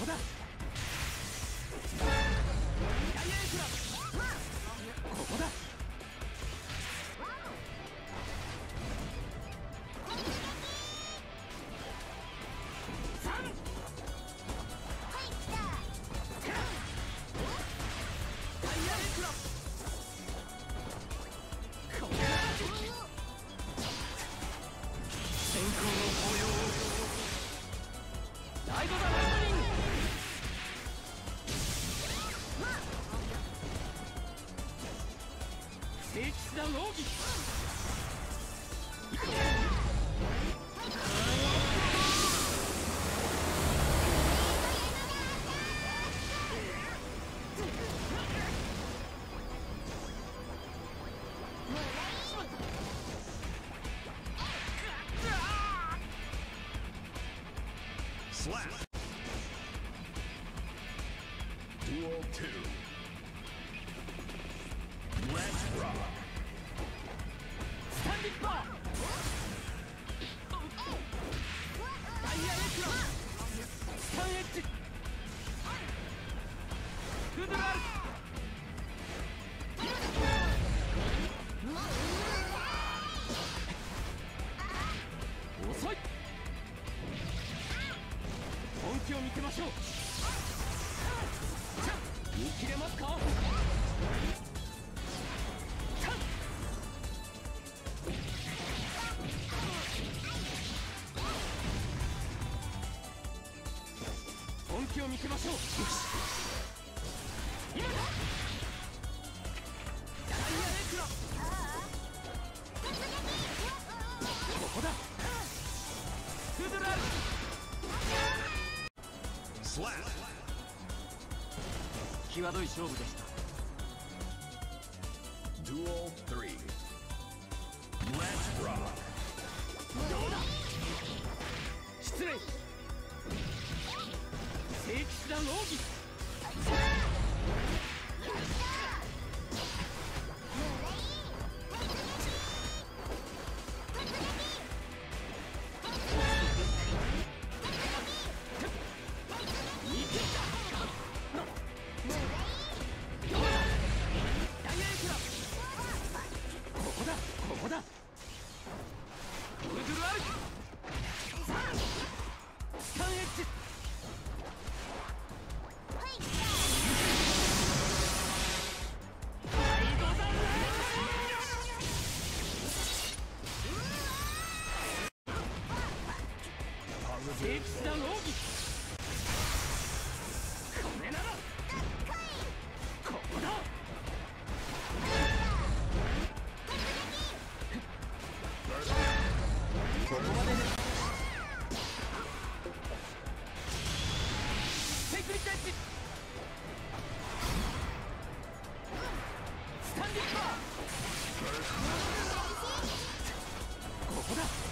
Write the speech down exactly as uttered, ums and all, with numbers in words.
だ。ダイヤエクラここだ。 Slap. Duel two. Let's rock. Standing bar. Daya Ekra. Stan Edge. Good luck. 遅い。本気を見せましょう。見切れますか。本気を見せましょう。よし今だ。ダイヤエクラここだ。フードラル際どい勝負でした。 Duel three. Let's rock. どうだ。失礼。聖騎士団奥義。ここだ。ウルドルアルスタンエッジ。聖騎士団奥義。これならここだ。ここまでです。セクリットエッジ。スタンディングバー。ここだ。